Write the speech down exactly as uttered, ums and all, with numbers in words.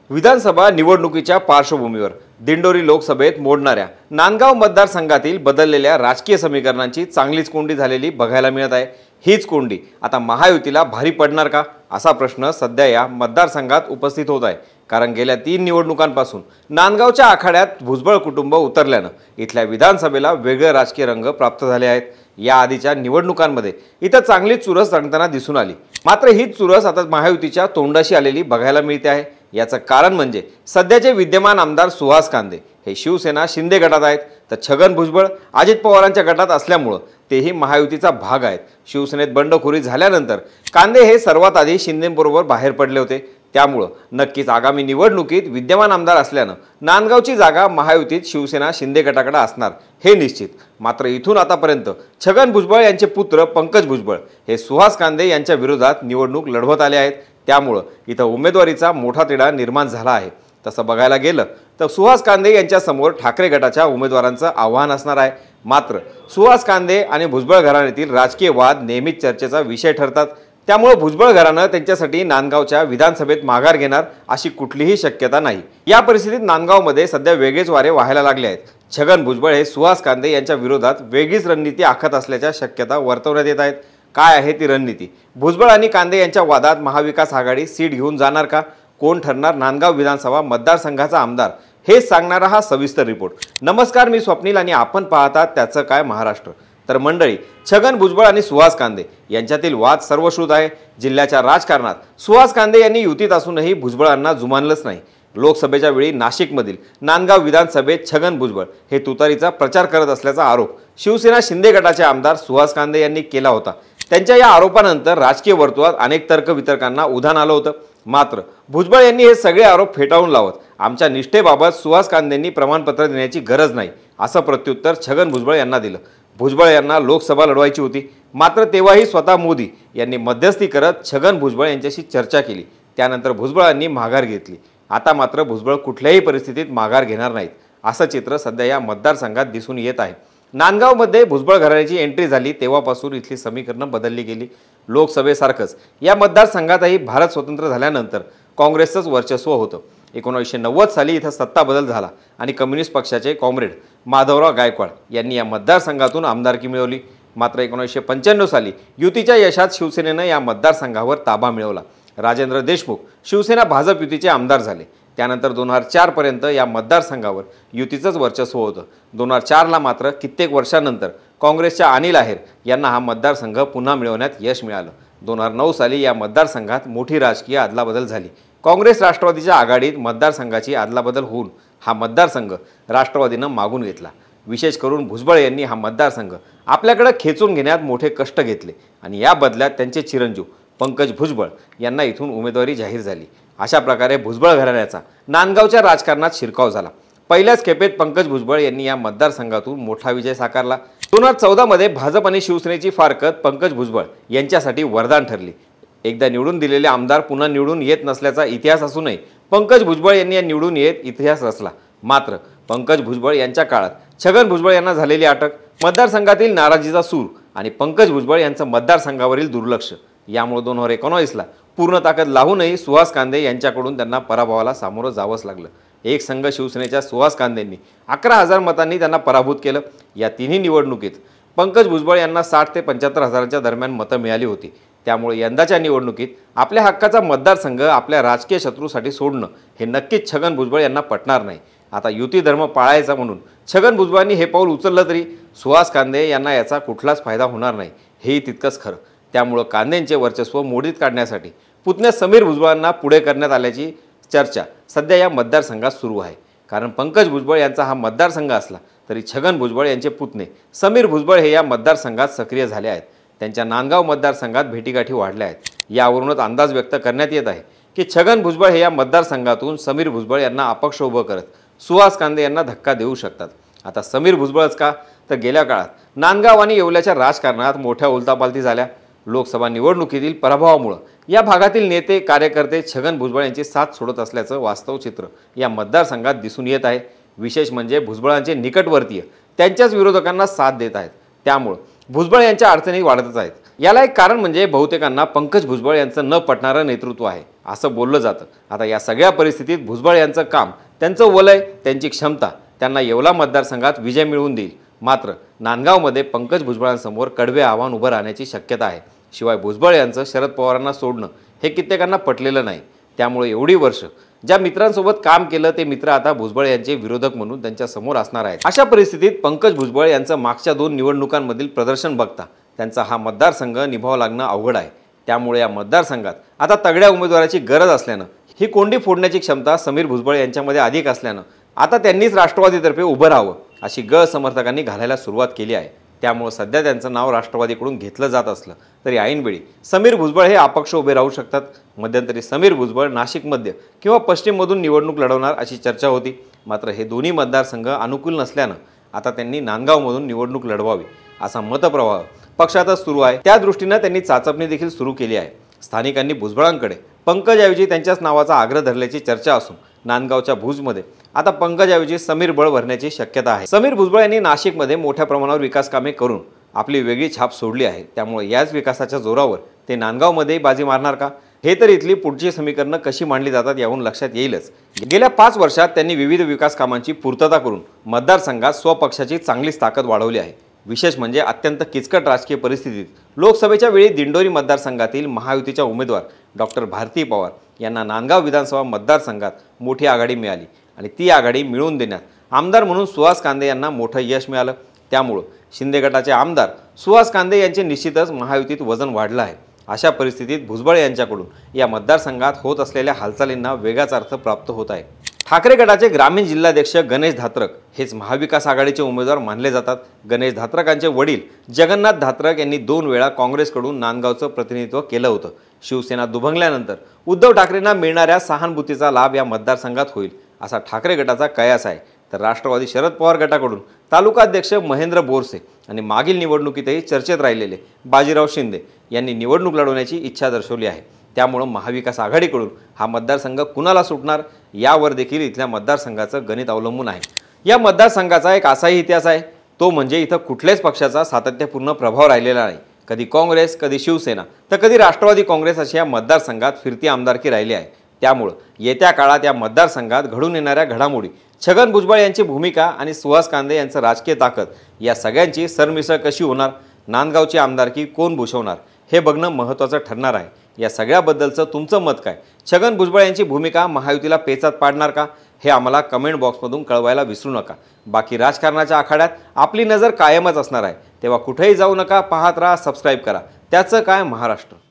विधानसभा निवडणुकीच्या पार्श्वभूमीवर दिंडोरी लोकसभेत मोडणाऱ्या नांदगाव मतदारसंघातील बदललेल्या राजकीय समीकरणांची चांगलीच कोंडी झालेली बघायला मिळत आहे। हीच कोंडी आता महायुतीला भारी पडणार का असा प्रश्न सध्या या मतदारसंघात उपस्थित होत आहे। कारण गेल्या तीन निवडणुकांपासून नांदगावच्या आखाड्यात भुजबळ कुटुंब उतरल्यानं इथल्या विधानसभेला वेगळे राजकीय रंग प्राप्त झाले आहेत। या आधीच्या निवडणुकांमध्ये इथं चांगली चुरस रंगताना दिसून आली, मात्र हीच चुरस आता महायुतीच्या तोंडाशी आलेली बघायला मिळते आहे। याचं कारण म्हणजे सध्याचे विद्यमान आमदार सुहास कांदे हे शिवसेना शिंदे गटात आहेत, तर छगन भुजबळ अजित पवारांच्या गटात असल्यामुळे तेही महायुतीचा भाग आहेत। शिवसेनेत बंडखोरी झाल्यानंतर कांदे हे सर्वात आधी शिंदेंबरोबर बाहेर पडले होते, त्यामुळे नक्कीच आगामी निवडणुकीत विद्यमान आमदार असल्यानं नांदगावची जागा महायुतीत शिवसेना शिंदे गटाकडे असणार हे निश्चित। मात्र इथून आतापर्यंत छगन भुजबळ यांचे पुत्र पंकज भुजबळ हे सुहास कांदे यांच्या विरोधात निवडणूक लढवत आले आहेत, त्यामुळे इथं उमेदवारीचा मोठा तिढा निर्माण झाला आहे। तसं बघायला गेलं तर सुहास कांदे यांच्या समोर ठाकरे गटाच्या उमेदवारांचं आव्हान असणार आहे। मात्र सुहास कांदे आणि भुजबळ घराण्यातील राजकीय वाद नेहमीच चर्चेचा विषय ठरतात, त्यामुळे भुजबळ घराणं त्यांच्यासाठी नांदगावच्या विधानसभेत माघार घेणार अशी कुठलीही शक्यता नाही। या परिस्थितीत नांदगावमध्ये सध्या वेगळेच वारे वाहायला लागले आहेत। छगन भुजबळ हे सुहास कांदे यांच्या विरोधात वेगळीच रणनीती आखत असल्याच्या शक्यता वर्तवण्यात येत आहेत। काय आहे ती रणनीती? भुजबळ आणि कांदे यांच्या वादात महाविकास आघाडी सीट घेऊन जाणार का? कोण ठरणार नांदगाव विधानसभा मतदारसंघाचा आमदार? हे सांगणारा हा सविस्तर रिपोर्ट। नमस्कार, मी स्वप्नील आणि आपण पाहतात त्याचं काय महाराष्ट्र। तर मंडळी, छगन भुजबळ आणि सुहास कांदे यांच्यातील वाद सर्वश्रुत आहे। जिल्ह्याच्या राजकारणात सुहास कांदे यांनी युतीत असूनही भुजबळांना जुमानलंच नाही। लोकसभेच्या वेळी नाशिकमधील नांदगाव विधानसभेत छगन भुजबळ हे तुतारीचा प्रचार करत असल्याचा आरोप शिवसेना शिंदे गटाचे आमदार सुहास कांदे यांनी केला होता। त्यांच्या या आरोपानंतर राजकीय वर्तुळात अनेक तर्कवितर्कांना उधाण आलं होतं। मात्र भुजबळ यांनी हे सगळे आरोप फेटाळून लावत आमच्या निष्ठेबाबत सुहास कांदेंनी प्रमाणपत्र देण्याची गरज नाही असं प्रत्युत्तर छगन भुजबळ यांना दिलं। भुजबळ यांना लोकसभा लढवायची होती, मात्र तेव्हाही स्वतः मोदी यांनी मध्यस्थी करत छगन भुजबळ यांच्याशी चर्चा केली। त्यानंतर भुजबळांनी माघार घेतली। आता मात्र भुजबळ कुठल्याही परिस्थितीत माघार घेणार नाहीत असं चित्र सध्या या मतदारसंघात दिसून येत आहे। नांदगावमध्ये भुजबळ घराण्याची एंट्री झाली तेव्हापासून इथली समीकरणं बदलली गेली। लोकसभेसारखंच या मतदारसंघातही भारत स्वतंत्र झाल्यानंतर काँग्रेसचंच वर्चस्व होतं। एकोणीसशे नव्वद साली इथं सत्ता बदल झाला आणि कम्युनिस्ट पक्षाचे कॉम्रेड माधवराव गायकवाड यांनी या मतदारसंघातून आमदारकी मिळवली। मात्र एकोणीसशे पंच्याण्णव साली युतीच्या यशात शिवसेनेनं या मतदारसंघावर ताबा मिळवला। राजेंद्र देशमुख शिवसेना भाजप युतीचे आमदार झाले। त्यानंतर दोन हजार चार पर्यंत या मतदारसंघावर युतीचंच वर्चस्व होतं। दोन हजार चारला मात्र कित्येक वर्षांनंतर काँग्रेसच्या अनिल आहेर यांना हा मतदारसंघ पुन्हा मिळवण्यात यश मिळालं। दोन हजार नऊ साली या मतदारसंघात मोठी राजकीय अदलाबदल झाली। काँग्रेस राष्ट्रवादीच्या आघाडीत मतदारसंघाची अदलाबदल होऊन हा मतदारसंघ राष्ट्रवादीनं मागून घेतला। विशेष करून भुजबळ यांनी हा मतदारसंघ आपल्याकडे खेचून घेण्यात मोठे कष्ट घेतले आणि या बदल्यात त्यांचे चिरंजीव पंकज भुजबळ यांना इथून उमेदवारी जाहीर झाली। अशा प्रकारे भुजबळ घराण्याचा नांदगावच्या राजकारणात शिरकाव झाला। पहिल्याच खेपेत पंकज भुजबळ यांनी या मतदारसंघातून मोठा विजय साकारला। दोन हजार चौदा मध्ये भाजप आणि शिवसेनेची फारकत पंकज भुजबळ यांच्यासाठी वरदान ठरली। एकदा निवडून दिलेले आमदार पुन्हा निवडून येत नसल्याचा इतिहास असूनही पंकज भुजबळ यांनी या निवडून येत इतिहास रचला। मात्र पंकज भुजबळ यांच्या काळात छगन भुजबळ यांना झालेली अटक, मतदारसंघातील नाराजीचा सूर आणि पंकज भुजबळ यांचं मतदारसंघावरील दुर्लक्ष यामुळे दोन हजार एकोणवीसला पूर्ण ताकद लावूनही सुहास कांदे यांच्याकडून त्यांना पराभवाला सामोरं जावंच लागलं। एक संघ शिवसेनेच्या सुहास कांदेंनी अकरा हजार मतांनी त्यांना पराभूत केलं। या तिन्ही निवडणुकीत पंकज भुजबळ यांना साठ ते पंच्याहत्तर हजारांच्या दरम्यान मतं मिळाली होती। त्यामुळे यंदाच्या निवडणुकीत आपल्या हक्काचा मतदारसंघ आपल्या राजकीय शत्रूसाठी सोडणं हे नक्कीच छगन भुजबळ यांना पटणार नाही। आता युती धर्म पाळायचा म्हणून छगन भुजबळांनी हे पाऊल उचललं तरी सुहास कांदे यांना याचा कुठलाच फायदा होणार नाही हेही तितकंच खरं। त्यामुळे कांदेंचे वर्चस्व मोडीत काढण्यासाठी पुतण्या समीर भुजबळांना पुढे करण्यात आल्याची चर्चा सध्या या मतदारसंघात सुरू आहे। कारण पंकज भुजबळ यांचा हा मतदारसंघ असला तरी छगन भुजबळ यांचे पुतणे समीर भुजबळ हे या मतदारसंघात सक्रिय झाले आहेत। त्यांच्या नांदगाव मतदारसंघात भेटीगाठी वाढल्या आहेत। यावरूनच अंदाज व्यक्त करण्यात येत आहे की छगन भुजबळ हे या मतदारसंघातून समीर भुजबळ यांना अपक्ष उभं करत सुहास कांदे यांना धक्का देऊ शकतात। आता समीर भुजबळच का, तर गेल्या काळात नांदगाव आणि येवल्याच्या राजकारणात मोठ्या उलथापालथी झाल्या। लोकसभा निवडणुकीतील पराभवामुळे या भागातील नेते कार्यकर्ते छगन भुजबळ यांची साथ सोडत असल्याचं वास्तव चित्र या मतदारसंघात दिसून येत आहे। विशेष म्हणजे भुजबळांचे निकटवर्तीय त्यांच्याच विरोधकांना साथ देत आहेत, त्यामुळे भुजबळ यांच्या अडचणी वाढतच आहेत। याला एक कारण म्हणजे बहुतेकांना पंकज भुजबळ यांचं न पटणारं नेतृत्व आहे। असं बोललं जातं। आता या सगळ्या परिस्थितीत भुजबळ यांचं काम, त्यांचं वलय, त्यांची क्षमता त्यांना येवला मतदारसंघात विजय मिळवून देईल। मात्र नांदगावमध्ये पंकज भुजबळांसमोर कडवे आव्हान उभं राहण्याची शक्यता आहे। शिवाय भुजबळ यांचं शरद पवारांना सोडणं हे कित्येकांना पटलेलं नाही। त्यामुळे एवढी वर्ष ज्या मित्रांसोबत काम केलं ते मित्र आता भुजबळ यांचे विरोधक म्हणून त्यांच्या समोर असणार आहेत। अशा परिस्थितीत पंकज भुजबळ यांचं मागच्या दोन निवडणुकांमधील प्रदर्शन बघता त्यांचा हा मतदारसंघ निभावं लागणं अवघड आहे। त्यामुळे या मतदारसंघात आता तगड्या उमेदवाराची गरज असल्यानं, ही कोंडी फोडण्याची क्षमता समीर भुजबळ यांच्यामध्ये अधिक असल्यानं आता त्यांनीच राष्ट्रवादीतर्फे उभं राहावं अशी गळ समर्थकांनी घालायला सुरुवात केली आहे। त्यामुळे सध्या त्यांचं नाव राष्ट्रवादीकडून घेतलं जात असलं तरी ऐनवेळी समीर भुजबळ हे अपक्ष उभे राहू शकतात। मध्यंतरी समीर भुजबळ नाशिक मध्य किंवा पश्चिममधून निवडणूक लढवणार अशी चर्चा होती। मात्र हे दोन्ही मतदारसंघ अनुकूल नसल्यानं आता त्यांनी नांदगावमधून निवडणूक लढवावी असा मतप्रवाह पक्षातच सुरू आहे। त्या दृष्टीनं त्यांनी चाचपणी देखील सुरू केली आहे। स्थानिकांनी भुजबळांकडे पंकजऐवजी त्यांच्याच नावाचा आग्रह धरल्याची चर्चा असून नांदगावच्या भुजमध्ये आता पंकजऐवजी समीर बळ भरण्याची शक्यता आहे। समीर भुजबळ यांनी नाशिकमध्ये मोठ्या प्रमाणावर विकास कामे करून आपली वेगळी छाप सोडली आहे। त्यामुळे याच विकासाच्या जोरावर ते नांदगावमध्ये बाजी मारणार का, हे तर इथली पुढची समीकरणं कशी मांडली जातात यावरून लक्षात येईलच। गेल्या पाच वर्षात त्यांनी विविध विकास कामांची पूर्तता करून मतदारसंघात स्वपक्षाची चांगलीच ताकद वाढवली आहे। विशेष म्हणजे अत्यंत किचकट राजकीय परिस्थितीत लोकसभेच्या वेळी दिंडोरी मतदारसंघातील महायुतीच्या उमेदवार डॉक्टर भारती पवार यांना नांदगाव विधानसभा मतदारसंघात मोठी आघाडी मिळाली आणि ती आघाडी मिळवून देण्यात आमदार म्हणून सुहास कांदे यांना मोठं यश मिळालं। त्यामुळे शिंदे गटाचे आमदार सुहास कांदे यांचे निश्चितच महायुतीत वजन वाढलं आहे। अशा परिस्थितीत भुजबळ यांच्याकडून या मतदारसंघात होत असलेल्या हालचालींना वेगळाच अर्थ प्राप्त होत आहे। ठाकरे गटाचे ग्रामीण जिल्हाध्यक्ष गणेश धात्रक हेच महाविकास आघाडीचे उमेदवार मानले जातात। गणेश धात्रकांचे वडील जगन्नाथ धात्रक यांनी दोन वेळा काँग्रेसकडून नांदगावचं प्रतिनिधित्व केलं होतं। शिवसेना दुभंगल्यानंतर उद्धव ठाकरेंना मिळणाऱ्या सहानुभूतीचा लाभ या मतदारसंघात होईल असा ठाकरे गटाचा कयास आहे। तर राष्ट्रवादी शरद पवार गटाकडून तालुकाध्यक्ष महेंद्र बोरसे आणि मागील निवडणुकीतही चर्चेत राहिलेले बाजीराव शिंदे यांनी निवडणूक लढवण्याची इच्छा दर्शवली आहे। त्यामुळे महाविकास आघाडीकडून हा मतदारसंघ कुणाला सुटणार यावर देखील इथल्या मतदारसंघाचं गणित अवलंबून आहे। या मतदारसंघाचा एक असाही इतिहास आहे, तो म्हणजे इथं कुठल्याच पक्षाचा सातत्यपूर्ण प्रभाव राहिलेला नाही। कधी काँग्रेस, कधी शिवसेना, तर कधी राष्ट्रवादी काँग्रेस अशी या मतदारसंघात फिरती आमदारकी राहिली आहे। त्यामुळे येत्या काळात या मतदारसंघात घडून येणाऱ्या घडामोडी, छगन भुजबळ यांची भूमिका आणि सुहास कांदे यांचं राजकीय ताकद या सगळ्यांची सरमिसळ कशी होणार, नांदगावची आमदारकी कोण भूषवणार हे बघणं महत्त्वाचं ठरणार आहे। या सगळ्याबद्दलचं तुमचं मत काय? छगन भुजबळ यांची भूमिका महायुतीला पेचात पाडणार का, हे आम्हाला कमेंट बॉक्समधून कळवायला विसरू नका। बाकी राजकारणाच्या आखाड्यात आपली नजर कायमच असणार आहे, तेव्हा कुठेही जाऊ नका, पाहत राहा, सबस्क्राईब करा। त्याचं काय महाराष्ट्र।